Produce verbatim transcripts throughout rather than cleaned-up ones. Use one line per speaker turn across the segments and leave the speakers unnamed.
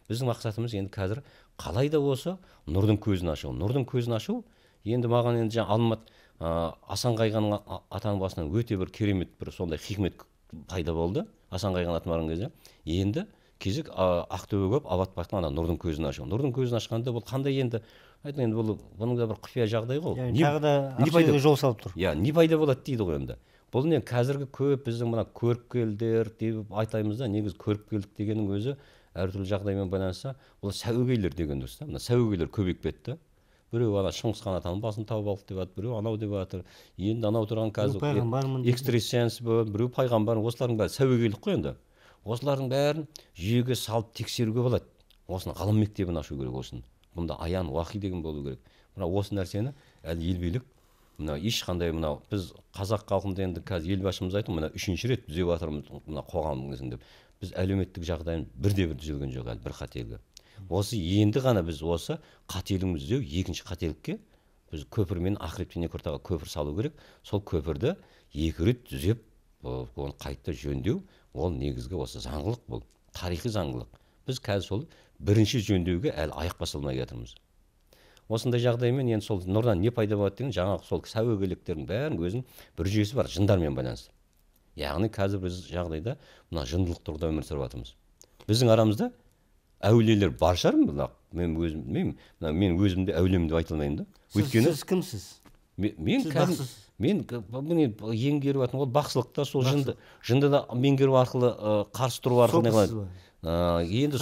біздің мақсатымыз енді қазір қалай да осы нұрдың көзін ашу. Нұрдың көзін ашу енді маған енді жаңа Алмат Асан Қайғанның атаның басынан өте бір керемет бір сондай хикмет пайда болды. Асан Қайған атын барған кезде енді кезек Ақтөбе көп, Абат бақтың ана нұрдың көзін ашу. Нұрдың көзін ашқанда бұл қандай енді айтың енді бұл бұның да бір құпия жағдай ғой.
Тағы да ақшаға жол салып тұр.
Иә, не пайда болады дейді ғой енді. Бұл не қазіргі көп біздің мына көріпкелдер деп айтаймыз да, негізі көріпкелдік дегеннің өзі әртүрлі жағдаймен байланысса, бұл сәуегейлер деген дұрыс та. Мына сәуегейлер көбейіп кетті. Біреу ана Шыңғысхан атаның басын тауып алды деп жатыр, біреу анау деп жатыр. Енді анау тұрған қазір экстрасенс бар, біреу пайғамбар, осылардың бәрі сәуегейлік қой енді. Осылардың бәрін жүйеге салып тексеруге болады. Осыны ғылым мектебін ашу керек осыны. Бұнда аян уақи деген болу керек. Мына осы нәрсені әлі ел билік мына ешқандай мынау біз қазақ халқында енді қазір елбасымыз айтты, мына үшінші рет түзеп жатырмыз мына қоғамымыздың деп. Біз әлеуметтік жағдайын бірде-бір түзелген жоқ әлі бір қателігі. Осы енді ғана біз осы қателігімізді түзеу, екінші қателікке біз көпір мен ақырет пен ортаға көпір салу керек. Сол көпірді екі рет түзеп, оны қайта жөндеу, ол негізгі осы заңдылық бұл, тарихи заңдылық. Біз қазір сол бірінші жөндеуге әлі аяқ баса алмай жатырмыз. Осындай жағдаймен енді сол нұрдан не пайда болады деген жаңағы сол сәуегейліктердің бәрінің өзінің бір жүйесі бар, жындармен байланысты. Яғни қазір біз жағдайда мына жындылық тұрғыда өмір сүріп жатырмыз. Біздің арамызда әулиелер бар шығар, мына мен өзім білмеймін, мына мен өзімді әулием деп айта алмаймын да.
Өйткені сіз кімсіз?
Мен кәдімгі мен міне еңгеріп жатырмын, ол бақсылықта сол жынды жынды да меңгеру арқылы қарсы тұру арқылы не қылады. Енді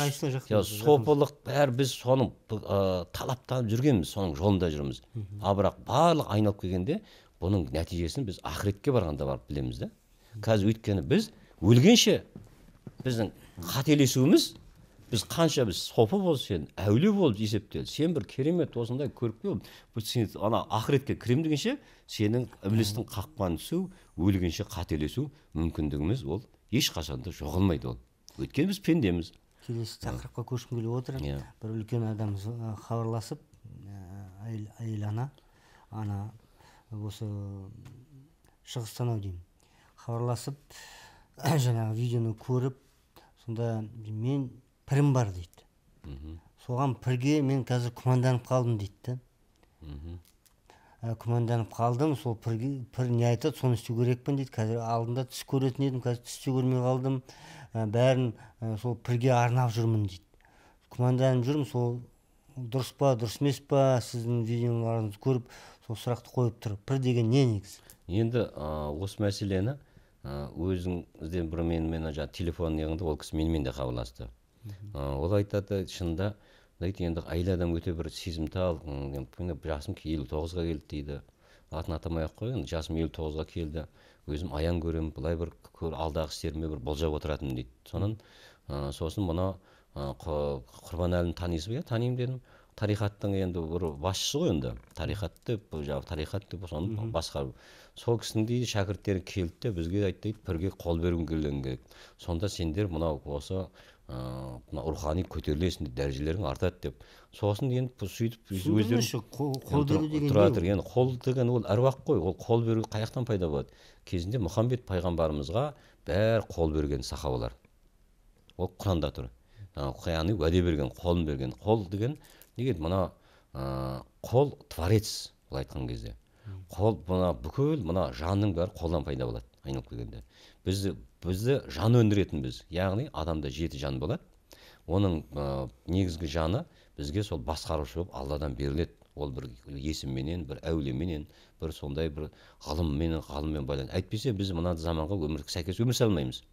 сопылық бәрі біз соның талаптанып жүргенбіз, соның жолында жүрміз. А бірақ барлық айналып келгенде бұның нәтижесін біз ақыретке барғанда барып білеміз да. Қазір өйткені біз өлгенше біздің қателесуіміз, біз қанша біз сопы бол, сен әулие болып есептел, сен бір керемет осындай көрікті бол, сен ана ақыретке кірем дегенше сенің іблістің қақпанын түсу, өлгенше қателесу мүмкіндігіміз ол ешқашанда жоғалмайды ол. Өйткені біз пендеміз.
Келесі тақырыпқа көшкім келіп отыр. Бір үлкен адам хабарласып, әйел ана, ана осы Шығыстанау деймін. Хабарласып, жаңағы видеоны көріп, сонда мен пірім бар дейді. Соған пірге мен қазір күмәнданып қалдым дейді. Күмәнданып қалдым, сол пір не айтады, соны істеу керекпін дейді. Қазір алдында түс көретін едім, қазір түсте көрмей қалдым. Бәрін сол пірге арнап жүрмін дейді. Күмәнданып жүрмін, сол дұрыс па, дұрыс емес па, сіздің видеоларыңызды көріп, сол сұрақты қойып тұр. Пір деген не негізі?
Енді осы мәселені өзіңізден бір мен телефон неғында ол кісі менімен де хабарласты. Ол айтады, шынында енді әйел адам өте бір сезімтал, жасым елу тоғызға келді дейді. Атын атамай ақ қойған, жасым елу тоғызға келді. Өзім аян көремін, былай бір алдағы істеріме бір болжап отыратынмын дейді. Сонан сосын мұны Құрбанәліні танисыз ба? Танимын дедім. Тарихаттың енді бір басшысы ғой енді. Тарихатты, тарихат деп соны басқару. Сол кісінің дейді шәкірттері келді де бізге айтты, пірге қол беруін керек. Сонда сендер мынау осы рухани көтерілесің, дәрежелерің артады деп. Сосын енді сөйтіп
өздері қол беру деген
не? Қол деген ол әруақ қой. Ол қол беру қаяқтан пайда болады? Кезінде Мұхаммед пайғамбарымызға бәрі қол берген сахабалар. Ол Құранда тұр. Яғни уәде берген, қолын берген. Қол деген неге мына қол творец бұл айтқан кезде. Қол мына бүкіл мына жанның бәрі қолдан пайда болады айналып келгенде. Бізді бізді жан өндіретін біз. Яғни адамда жеті жан болады. Оның негізгі жаны бізге сол басқарушы болып Алладан беріледі. Ол бір есімменен, бір әулиеменен, бір сондай бір ғылыммен, ғалыммен байланысты. Әйтпесе біз мына заманға өмір сәйкес өмір сүре алмаймыз.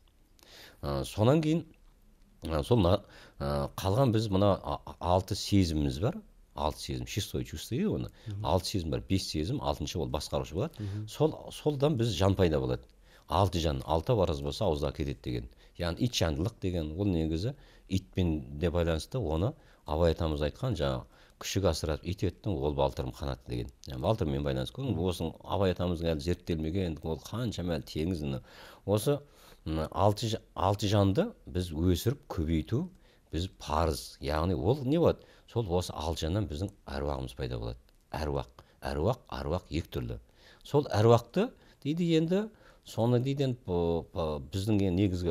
Сонан кейін сол қалған біз мына алты сезіміміз бар. Алты сезім, шестой чувство дейді оны. Алты сезім бар, бес сезім, алтыншы ол басқарушы болады. Сол солдан біз жан пайда болады. Алты жан, алты барыз болса ауызда кетеді деген. Яғни ит жандылық деген ол негізі итпен де байланысты. Оны Абай атамыз айтқан жаңағы күшік асырап ит еттің, ол балтырым қанатты деген. Яғни балтырмен байланысты. Осының Абай атамыздың әлі зерттелмеген, ол қаншама әлі теңіз. Осы алты алты жанды біз өсіріп көбейту біз парыз. Яғни ол не болады? Сол осы алты жаннан біздің әруағымыз пайда болады. Әруақ, әруақ, аруақ екі түрлі. Сол әруақты дейді енді соны дейді біздің негізгі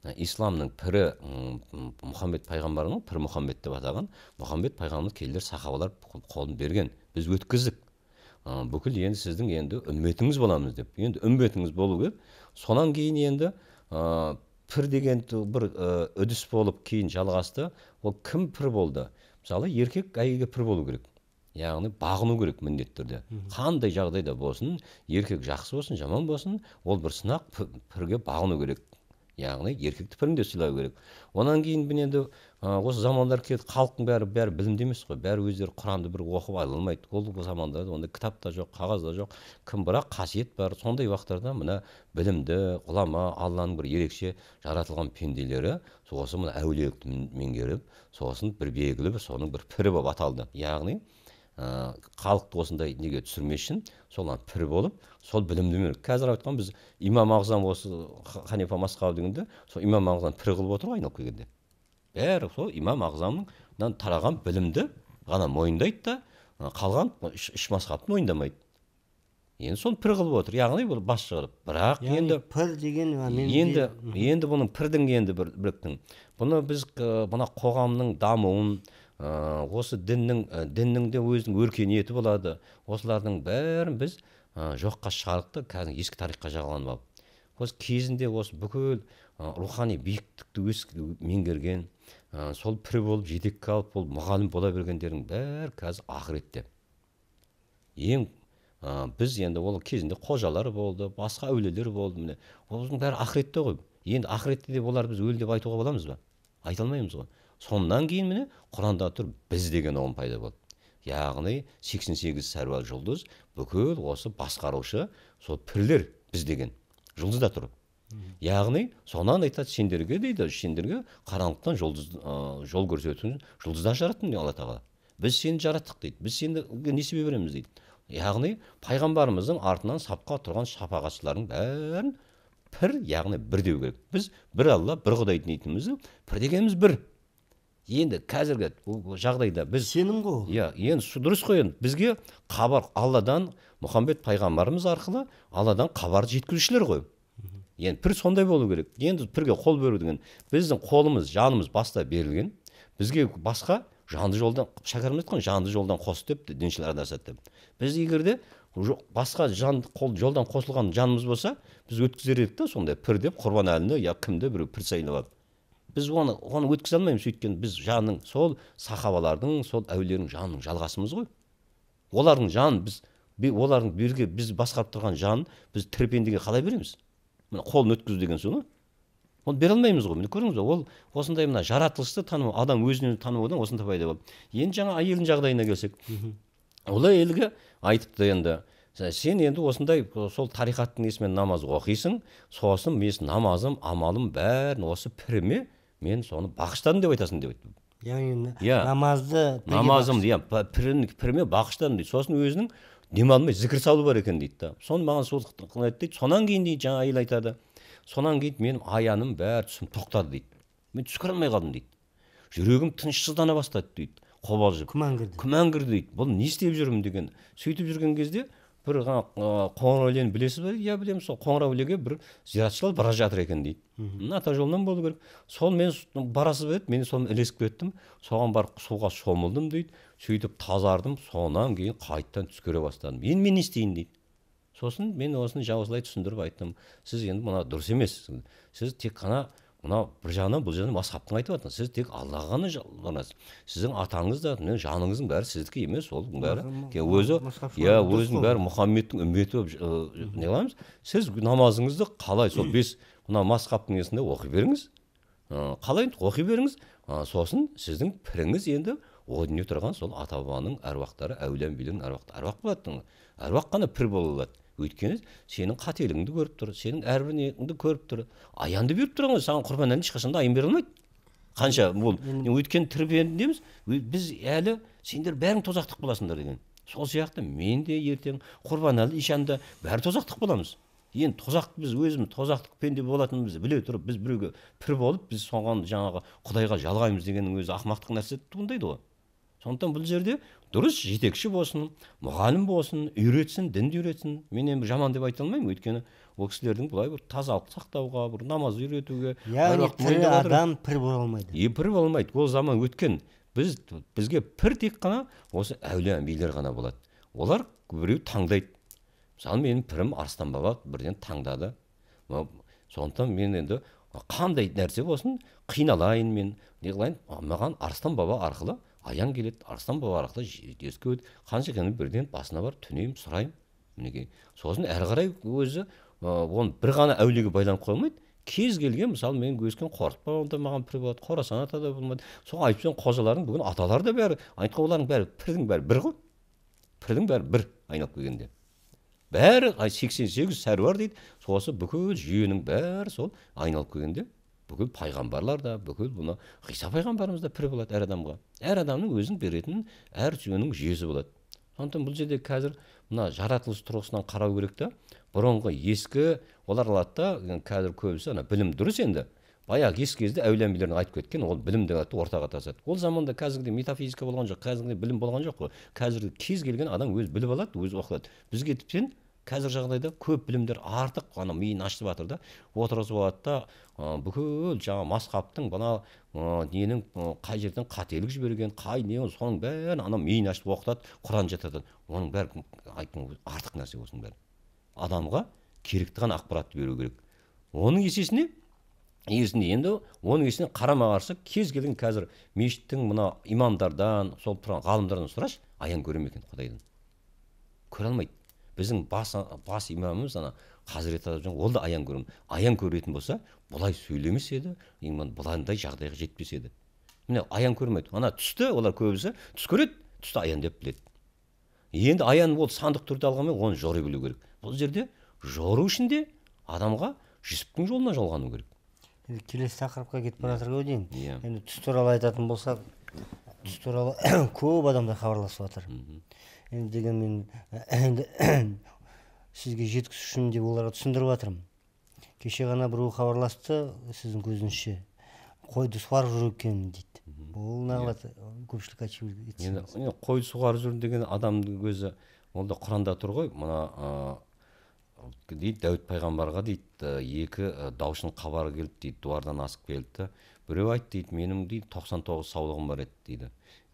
исламның пірі мұхаммед пайғамбарның пір мұхаммед деп атаған мұхаммед пайғамбар келдер сахабалар қолын берген, біз өткіздік. Бүкіл енді сіздің енді үмметіңіз боламыз деп. Енді үмметіңіз болу керек. Сонан кейін енді пір деген бір үдіс болып кейін жалғасты. Ол кім пір болды? Мысалы, еркек әйелге пір болу керек. Яғни бағыну керек міндетті түрде. Қандай жағдайда болсын, еркек жақсы болсын, жаман болсын, ол бір сынақ, пірге бағыну керек. Яғни еркекті пірінде сыйлау керек. Онан кейін мен енді осы замандар келді, халықтың бәрі бәрі білімді емес қой, бәрі өздері Құранды бір оқып ала алмайды. Ол заманда онда кітап та жоқ, қағаз да жоқ. Кім бірақ қасиет бар. Сондай уақыттарда мына білімді, ғұлама, Алланың бір ерекше жаратылған пенделері соғысы мына әулиелікті меңгеріп, соғысын бір белгілі бір соның бір пірі болып аталды. Яғни халықты осындай неге түсірмес үшін солар пір болып, сол білімді меңгеріп. Қазір айтқан біз имам ағзам осы Ханифа Масхаб дегенде, сол имам ағзам пір қылып отыр ғой айналып келгенде. Бәрі сол имам ағзамнан тараған білімді ғана мойындайды да, қалған үш масхабты мойындамайды. Енді сол пір қылып отыр. Яғни бұл бас шығарып. Бірақ енді
пір деген
енді енді бұның пірдің енді бір біріктің. Бұны біз мына қоғамның дамуын, осы діннің діннің де өзінің өркениеті болады. Осылардың бәрін біз жоққа шығардық, қазір ескі тарихқа жағаланып алып. Осы кезінде осы бүкіл рухани биіктікті өз меңгерген, сол пір болып жетекке алып, ол мұғалім бола бергендердің бәрі қазір ақыретте. Ең біз енді ол кезінде қожалар болды, басқа әулиелер болды, міне. Олардың бәрі ақыретте ғой. Енді ақыретте де олар біз өлі деп айтуға боламыз ба? Айта алмаймыз ғой. Сондан кейін міне Құранда тұр біз деген ұғым пайда болды. Яғни сексен сегіз сәруар жұлдыз бүкіл осы басқарушы сол пірлер біз деген жұлдызда тұр. Яғни сонан айтады сендерге дейді, сендерге қараңғылықтан жұлдыз жол көрсететін жұлдыздан жараттым дейді Алла тағала. Біз сені жараттық дейді. Біз сендерге несібе береміз дейді. Яғни пайғамбарымыздың артынан сапқа тұрған шапағатшылардың бәрін пір, яғни бір деу керек. Біз бір Алла, бір Құдай дейтініміз, пір дегеніміз бір. Енді қазіргі жағдайда біз
сенім ғой.
Иә, енді дұрыс қой, енді бізге хабар Алладан, Мұхаммед пайғамбарымыз арқылы Алладан хабарды жеткізушілер ғой. Енді пір сондай болу керек. Енді пірге қол беру деген біздің қолымыз, жанымыз баста берілген. Бізге басқа жанды жолдан, шәкәріміз айтқан жанды жолдан қос деп діншілер адасады деп. Біз егерде басқа жан қол жолдан қосылған жанымыз болса, біз өткізер едік та сондай пір деп Құрбан әліне я кімді бір пір сайлап алып. Біз оны оны өткізе алмаймыз, өйткені біз жанның сол сахабалардың, сол әулиелердің жанының жалғасымыз ғой. Олардың жанын біз олардың берге біз басқарып тұрған жанын біз тірі пендеге қалай береміз? Мына қолын өткізу деген соны. Оны бере алмаймыз ғой. Міне көрдіңіз бе? Ол осындай мына жаратылысты тану, адам өзін танудан осында пайда болды. Енді жаңа әйелдің жағдайына келсек. Ол әйелге айтыпты енді, сен енді осындай сол тарихаттың несімен намаз оқисың, сосын мен намазым, амалым бәрін осы піріме мен соны бағыштадым деп айтасың деп айтты.
Яғни намазды
намазым иә піріме бағыштадым дейді. Сосын өзінің демалмай зікір салу бар екен дейді да. Соны маған сол қылады дейді. Сонан кейін дейді жаңа әйел айтады. Сонан кейін менің аяным бәрі түсім тоқтады дейді. Мен түс көре алмай қалдым дейді. Жүрегім тынышсыздана бастады дейді. Қобалжып.
Күмән кірді.
Күмән кірді дейді. Бұл не істеп жүрмін деген. Сөйтіп жүрген кезде бір қоңыр әулиені білесіз бе? Иә білемін, сол қоңыр әулиеге бір зиратшылар бара жатыр екен дейді. Ата жолынан болу керек. Сол мен барасыз ба еді, мен соны ілесіп кеттім. Соған барып суға шомылдым дейді. Сөйтіп тазардым. Сонан кейін қайтадан түс көре бастадым. Енді мен не істейін дейді. Сосын мен осыны осылай түсіндіріп айттым. Сіз енді мына дұрыс емес. Сіз тек қана мына бір жағынан бұл жағынан масхабтың айтып жатыр. Сіз тек Аллаға ғана жалынасыз. Сіздің атаңыз да, жаныңыздың бәрі сіздікі емес, ол бәрі өзі, иә, өзінің бәрі Мұхаммедтің үмбеті болып не қыламыз? Сіз намазыңызды қалай сол бес мына масхабтың несінде оқи беріңіз. Қалай оқи беріңіз. Сосын сіздің піріңіз енді о дүние тұрған сол ата-бабаның әруақтары, әулие билердің әруақтары, әруақ болады. Әруақ қана пір бола алады. Өйткені сенің қателігіңді көріп тұр, сенің әрбір неңді көріп тұр. Аянды беріп тұрған ғой, саған Құрбан әлі ешқашан да аян бере алмайды. Қанша бұл өйткені тірі пендеміз, біз әлі сендер бәрің тозақтық боласыңдар деген. Сол сияқты мен де ертең Құрбан әлі ишанда бәрі тозақтық боламыз. Енді тозақ біз өзіміз тозақтық пенде болатынымызды біле тұрып, біз біреуге пір болып, біз соған жаңағы Құдайға жалғаймыз дегеннің өзі ақымақтық нәрсе туындайды ғой. Сондықтан бұл жерде дұрыс жетекші болсын, мұғалім болсын, үйретсін, дінді үйретсін. Мен енді жаман деп айта алмаймын, өйткені ол кісілердің былай бір тазалық сақтауға, бір намаз үйретуге,
яғни тірі адам пір бола алмайды.
Е, пір бола алмайды. Ол заман өткен. Біз бізге пір тек қана осы әулие әмбиелер ғана болады. Олар біреу таңдайды. Мысалы менің пірім Арыстан баба бірден таңдады. Сондықтан мен енді қандай нәрсе болсын қиналайын, мен не қылайын, маған Арыстан баба арқылы аян келеді, Арыстан баба арқылы еске өтеді. Қанша екенін бірден басына бар түнеймін, сұраймын. Мінекей. Сосын әрі қарай өзі оны бір ғана әулиеге байланып қоймайды. Кез келген, мысалы мен өскен Қорқыт бабамда маған пір болады, Қорасан ата да болмайды. Сол айтып жүрген қожалардың бүгін аталары да бәрі, айтқан олардың бәрі пірдің бәрі бір ғой. Пірдің бәрі бір айналып келгенде. Бәрі сексен сегіз сәруар дейді. Сосы бүкіл жүйенің бәрі сол айналып келгенде бүкіл пайғамбарлар да, бүкіл бұны Ғиса пайғамбарымыз да пір болады әр адамға. Әр адамның өзінің беретін әр жүйенің жүйесі болады. Сондықтан бұл жерде қазір мына жаратылыс тұрғысынан қарау керек та. Бұрынғы ескі олар алады да, қазір көбісі ана білім дұрыс енді. Баяғы ескі кезде әулие әмбиелердің айтып кеткен, ол білім деп атты ортаға тастады. Ол заманда қазіргідей метафизика болған жоқ, қазіргідей білім болған жоқ қой. Қазір кез келген адам өзі біліп алады, өзі оқылады. Бізге тіптен қазір жағдайда көп білімдер артық, ана миын ашып жатыр да, отырғызып алады да, бүкіл жаңа масқаптың бана ненің қай жерден қателік жіберген, қай не, соның бәрін ана миын ашып оқытады, Құран жатады. Оның бәрі айтқан артық нәрсе осының бәрі. Адамға керекті ғана ақпаратты беру керек. Оның есесіне есінде енді оның есіне қарама қарсы кез келген қазір мешіттің мына имамдардан, сол тұрған ғалымдардан сұрашы, аян көре ме екен Құдайдан? Көре алмайды. Біздің бас, бас имамымыз ана Хазірет Азам, ол да аян көрем. Аян көретін болса, бұлай сөйлемес еді, иман бұландай жағдайға жетпес еді. Міне аян көрмейді. Ана түсті, олар көбісі түс көреді, түсті аян деп біледі. Енді аян ол сандық түрде алғанмен оны жори білу керек. Бұл жерде жору үшін де адамға жүсіптің жолына жолғану керек.
Енді келесі тақырыпқа кетіп бара жатыр ғой деймін. Енді түс туралы айтатын болсақ, түс туралы көп адамдар хабарласып жатыр. Енді деген мен сізге жеткізу үшін деп оларға түсіндіріп жатырмын. Кеше ғана біреу хабарласты, сіздің көзіңізше қойды суарып жүр екен дейді. Ол нағылады көпшілік айтып
енді қойды суарып жүр деген адамның өзі ол да Құранда тұр ғой. Мына дейді Дәуіт пайғамбарға дейді екі даушының хабары келді дейді, дуардан асып келді. Біреу айтты дейді, менің дейді тоқсан тоғыз саулығым бар еді дейді.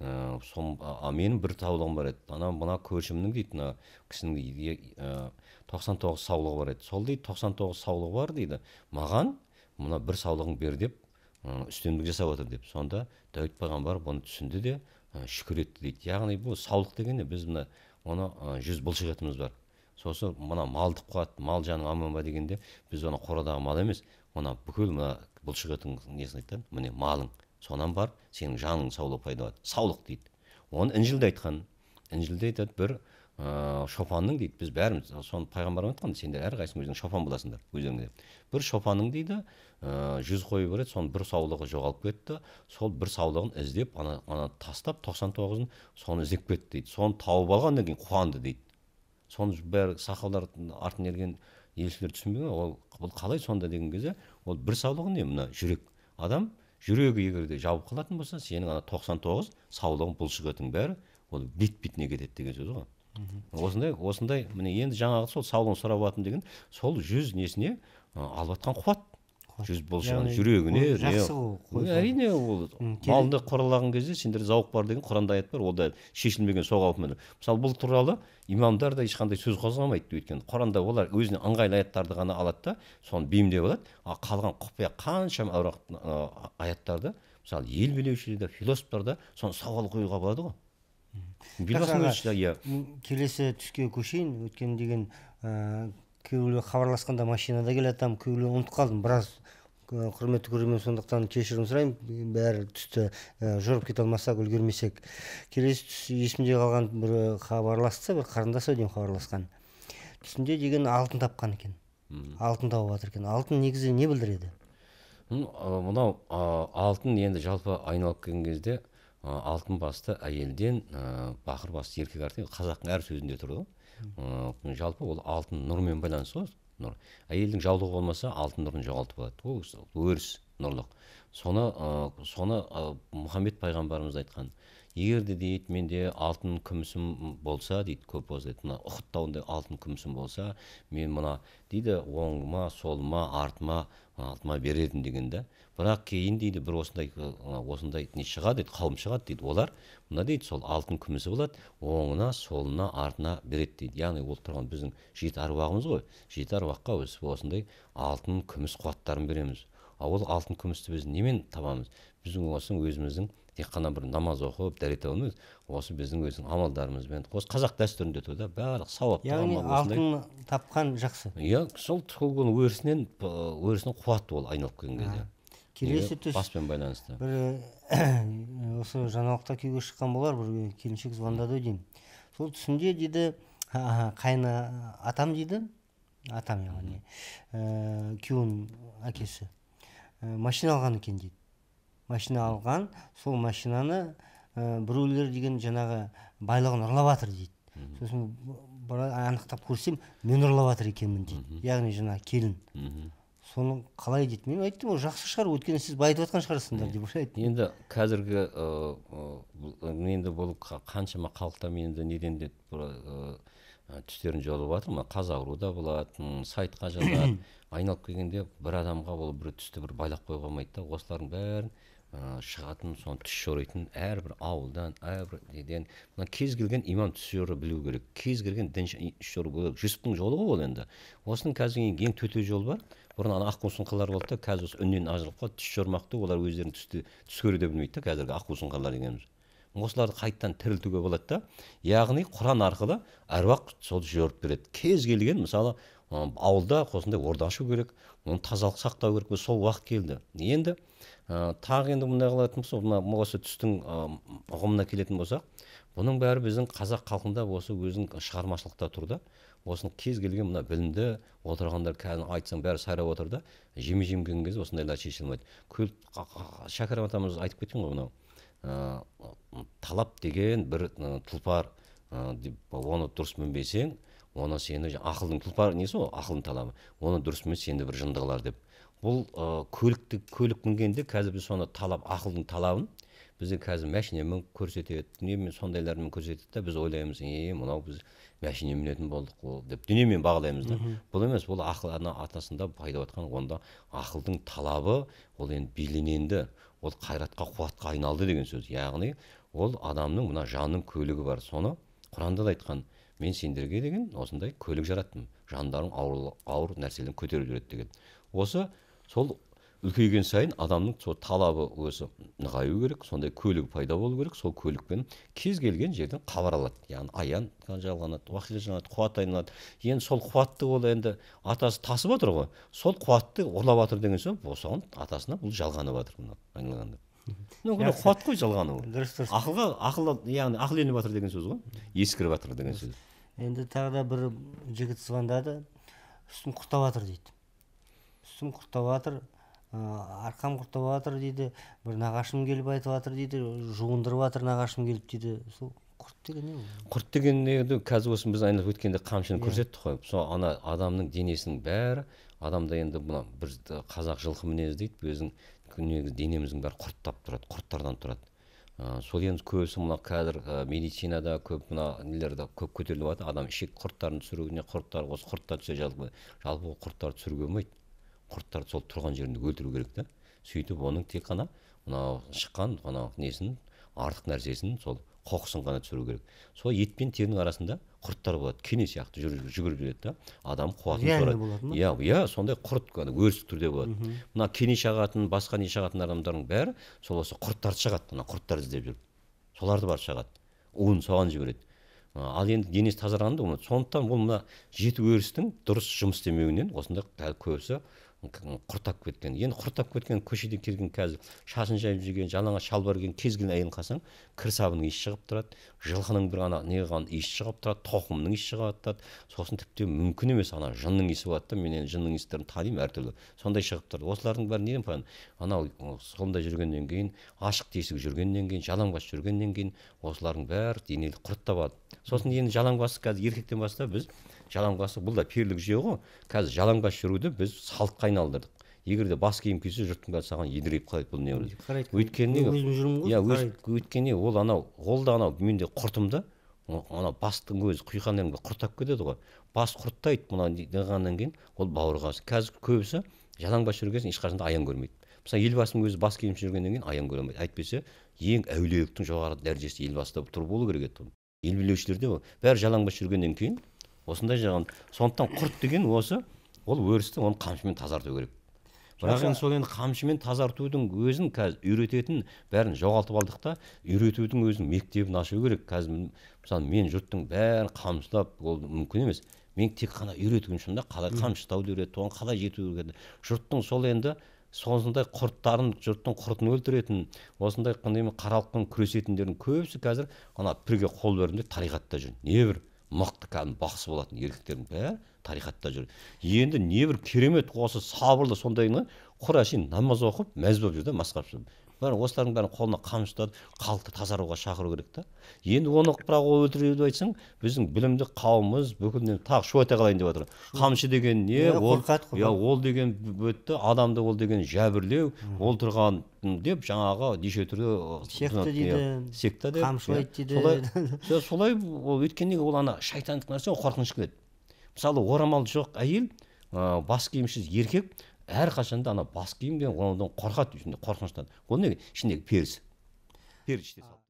А менің бір саулығым бар еді. Ана мына көршімнің дейді, мына кісінің тоқсан тоғыз саулығы бар еді. Сол дейді тоқсан тоғыз саулығы бар дейді. Маған мына бір саулығын бер деп үстемдік жасап отыр деп. Сонда Дәуіт пайғамбар бұны түсінді де шүкір етті дейді. Яғни бұл саулық дегенде біз мына оны жүз бұлшық етіміз бар. Сосын мына малдық қуат, мал жаның аман ба дегенде біз оны қорадағы мал емес, оны бүкіл мына бұлшық етің несін айтады, міне малың. Сонан бар, сенің жаның саулық пайда болады. Саулық дейді. Оны Інжілде айтқан. Інжілде айтады бір шопанның дейді, біз бәріміз соны пайғамбар айтқан, сендер әрқайсың өзің шопан боласыңдар өздеріңде. Бір шопанның дейді, жүз қойы бар еді, соның бір саулығы жоғалып кетті. Сол бір саулығын іздеп, ана ана тастап тоқсан тоғызын соны іздеп кетті дейді. Соны тауып алғаннан кейін қуанды дейді. Соны бәрі сақалдар артын ерген елшілер түсінбеген, ол бұл қалай сонда деген кезде, ол бір саулығы не, мына жүрек. Адам жүрегі егерде жабып қалатын болса, сенің ана тоқсан тоғыз саулығың бұлшық етің бәрі ол бет-бетіне кетеді деген сөз ғой. Осындай, осындай, міне енді жаңағы сол саулығын сұрап алатын деген, сол жүз несіне алып атқан қуат. Жүз бұлшығын жүрегіне, әрине ол малды қоралаған кезде сендер зауық бар деген Құранда аят бар, ол да шешілмеген соғауып міне. Мысалы бұл туралы имамдар да ешқандай сөз қозғамайды, өйткені Құранда олар өзіне ыңғайлы аяттарды ғана алады да, соны бейімдеп алады. А қалған құпия қаншама әурақ аяттарды, мысалы ел билеушілерде, философтарда соны сауал қоюға болады ғой.
Келесі түске көшейін, өткен деген көйлі хабарласқанда машинада келатам, көйлі ұмытып қалдым. Біраз құрметті көрермен, сондықтан кешірім сұраймын, бәрі түсті жүріп кете алмасақ, үлгермесек. Келесі түс есімде қалған бір хабарласты, бір қарындас өден хабарласқан. Түсінде деген алтын тапқан екен. Алтын тауып жатыр екен. Алтын негізі не білдіреді?
Мынау алтын енді жалпы айналып келген кезде алтын басты әйелден бақыр басты еркек артын, қазақтың әр сөзінде тұр ғой. Жалпы ол алтын нұрмен байланысты ғой. Нұр. Әйелдің жаулығы болмаса алтын нұрын жоғалтып алады. Ол өріс. нұрлық. Соны соны Мұхаммед пайғамбарымыз айтқан, егер де дейді менде алтын күмісім болса дейді, көп болса дейді, мына Ұхыд тауындай алтын күмісім болса, мен мына дейді оңыма, солыма, артыма, алтыма бередім дегенде. Бірақ кейін дейді бір осындай осындай не шығады дейді, қауым шығады дейді. Олар мына дейді сол алтын күмісі болады, оңына, солына, артына береді дейді. Яғни ол тұрған біздің жеті аруағымыз ғой. Жеті аруаққа осындай алтын күміс қуаттарын береміз. А ол алтын күмісті біз немен табамыз? Біздің осы өзіміздің тек қана бір намаз оқып, дәрет алуымыз, осы біздің өзің амалдарымызбен, осы қазақ дәстүрінде тұр да, барлық сауапты
яғни алтын тапқан жақсы.
Иә, сол сол өрісінен өрісінің қуаты ол айналып келген кезде.
Келесі түс
баспен байланысты.
Бір осы жаңалықта күйеуге шыққан болар, бір келіншек звондады деймін. Сол түсінде дейді, қайны атам дейді, атам яғни күйеуінің әкесі машина алған екен дейді. Машина алған, сол машинаны біреулер деген жаңағы байлығын ұрлап жатыр дейді. Сосын анықтап көрсем, мен ұрлап жатыр екенмін дейді. Яғни жаңағы келін. Соны қалай дейді? Мен айттым, ол жақсы шығар, өйткені сіз байытып жатқан шығарсыңдар деп айттым.
Енді қазіргі енді бұл қаншама халықта мен енді неден де түстерін жолып жатыр ма? Қазақ руда болады, сайтқа жазады. Айналып келгенде бір адамға ол бір түсті бір байлап қойға болмайды да. Осылардың бәрін шығатын, соны түс жорайтын әрбір ауылдан, әрбір неден, мына кез келген имам түс жоры білу керек. Кез келген дін түс жоры болу керек. Жүсіптің жолы ғой ол енді. Осының қазір ең төте жол бар. Бұрын ана аққу сұңқарлар болды да, қазір осы үннен ажырап қалды. Түс жормақты олар өздерін түсті түс көре де білмейді да, қазіргі аққу сұңқарлар дегеніміз. Осыларды қайттан тірілтуге болады да. Яғни Құран арқылы әруақ сол жорып береді. Кез келген мысалы ауылда осындай орда ашу керек, оны тазалық сақтау керек. Сол уақыт келді. Енді тағы енді мұндай қылатын болса, мына осы түстің ұғымына келетін болсақ, бұның бәрі біздің қазақ халқында осы өзінің шығармашылықта тұр да. Осының кез келген мына білімді отырғандар қазір айтсаң бәрі сайрап отыр да. Жеме-жем келген кезде осындайлар шешілмейді. Шәкәрім атамыз айтып кеткен ғой мынау. Талап деген бір тұлпар, оны дұрыс мінбесең, оны сені ақылдың тұлпар несі ғой, ақылдың талабы. Оны дұрыс мінбесең сені бір жынды қылар деп. Бұл көлікті көлік мінгенде қазір біз соны талап, ақылдың талабын бізде қазір машинамен көрсетеді, дүниемен сондайлармен көрсетеді да, біз ойлаймыз, е, мынау біз машина мінетін болдық қой деп дүниемен бағалаймыз да. Бұл емес, бұл ақыл ана атасында пайда отқан, онда ақылдың талабы ол енді билененді, ол қайратқа, қуатқа айналды деген сөз. Яғни ол адамның мына жанның көлігі бар. Соны Құранда да айтқан, мен сендерге деген осындай көлік жараттым, жандарың ауыр, ауыр нәрселерден көтеріп жүреді деген. Осы сол үлкейген сайын адамның сол талабы өзі нығаю керек, сондай көлік пайда болу керек, сол көлікпен кез келген жерден хабар алады. Яғни аян жалғанады, уақиға жалғанады, қуат айналады. Енді сол қуатты ол енді атасы тасып отыр ғой. Сол қуатты ұрлап жатыр деген сөз, осыған атасына бұл жалғанып жатыр мына айналғанда. Мына қуат қой жалғаны ол. Ақылға, ақыл, яғни ақыл еніп жатыр деген сөз ғой. Ескіріп жатыр деген сөз.
Енді тағы да бір жігіт звондады, үстім құртап жатыр дейді. Үстім құртап жатыр. Арқам құртап жатыр дейді, бір нағашым келіп айтып жатыр дейді, жуындырып жатыр нағашым келіп дейді. Сол құрт деген не?
Құрт деген не? Қазір осы біз айналып өткенде қамшыны көрсеттік қой. Сол ана адамның денесінің бәрі, адамда енді мына бір қазақ жылқы мінез дейді, біздің денеміздің бәрі құрттап тұрады, құрттардан тұрады. Сол енді көбісі мына қазір медицинада көп мына нелерде көп көтеріліп жатыр. Адам ішек құрттарын түсіруіне, құрттар осы құрттар түсе жалпы, жалпы құрттарды түсіруге болмайды. Құрттарды сол тұрған жерінде өлтіру керек та. Сөйтіп оның тек қана мынау шыққан мынау несін, артық нәрсесін, сол қоқысын ғана түсіру керек. Сол ет пен терінің арасында құрттар болады, кене сияқты жүгіріп жүреді да. Адам қуатын сорады. Иә, иә, сондай құрт өрістік түрде болады. Мына кене шағатын, басқа не шағатын адамдардың бәрі сол осы құрттарды шағады, мына құрттар іздеп жүріп. Соларды бар шағады. Уын соған жібереді. Ал енді денесі тазарғанда, сондықтан бұл мына жеті өрістің дұрыс жұмыс істемеуінен осындай көбісі құртап кеткен. Енді құртап кеткен көшеде келген қазір шашын жайып жүрген, жалаңаш шалбар киген кез келген әйелін қарасаң, кір сабының иісі шығып тұрады, жылқының бір ана неғылған иісі шығып тұрады, тоқымның иісі шығып тұрады. Сосын тіпті мүмкін емес ана жынның иісі болады да, мен енді жынның иістерін танимын әртүрлі. Сондай шығып тұрады. Осылардың бәрі неден пайда? Анау сонда жүргеннен кейін, ашық тесік жүргеннен кейін, жалаңбас жүргеннен кейін осылардың бәрі денелік құрттап алады. Сосын енді жалаңбасы қазір еркектен бастап біз жалаңбасы, бұл да перлік жүйе ғой. Қазір жалаңбас жүруді біз салтқа айналдырдық. егер де бас киім кисе жұрттың бәрі саған едірейіп қарайды, бұл не
М,
деп.
қарайды.
Өйткені
Мен өзім жүрмін ғой,
иә, өз-
қарайды.
өйткені ол анау ол да анау менде құртым да, о- анау бастың өзі құйқан жеріңде құрттап кетеді ғой. Бас құрттайды мына неғаннан кейін ол бауырға. Қазір көбісі жалаңбас жүрген соң ешқашанда аян көрмейді. Мысалы елбасының өзі бас киімсіз жүргеннен кейін аян көре алмайды. Әйтпесе ең әулиеліктің жоғары дәрежесі елбасыда тұр болу керек еді. Ел билеушілерде ол бәрі жалаңбас жүргеннен кейін осындай жаған. Сондықтан құрт деген осы, ол өрісті оны қамшымен тазарту керек. Бірақ енді сол енді қамшымен тазартудың өзін қазір үйрететін бәрін жоғалтып алдық та, үйретудің өзінің мектебін ашу керек. Қазір мысалы мен жұрттың бәрін қамшылап, ол мүмкін емес. Мен тек қана үйретуім үшін да қалай қамшылауды үйретті, оған қалай жету керек. Жұрттың сол енді сондай құрттарын, жұрттың құртын өлтіретін, осындай қандай қаралықпен күресетіндердің көбісі қазір ана пірге қол бердім деп тарихатта жүр. Небір мықты кәдімгі бақсы болатын еркектердің бәрі тарихатта жүр. Енді небір керемет осы сабырлы сондайны құр әшейін намаз оқып мәз болып жүр да, масқарып жүр. Бәрі осылардың бәрін қолына қамшы ұстады, халықты тазаруға шақыру керек та. Енді оны бірақ ол өлтіруді айтсаң, біздің білімді қауымымыз бүкіл тағы шу айта қалайын деп жатыр. Қамшы деген не? Ол я ол деген бөтті, адамды ол деген жәбірлеу, ол тұрған деп жаңағы неше түрлі
секта дейді,
секта деп
қамшы айт дейді.
Солай солай ол өткенде ол ана шайтандық нәрсе, ол қорқыныш келеді. Мысалы орамал жоқ әйел, бас киімсіз еркек әр қашанда ана бас киімден одан қорқады, қорқыныштан. Ол не? Ішіндегі періс. Періс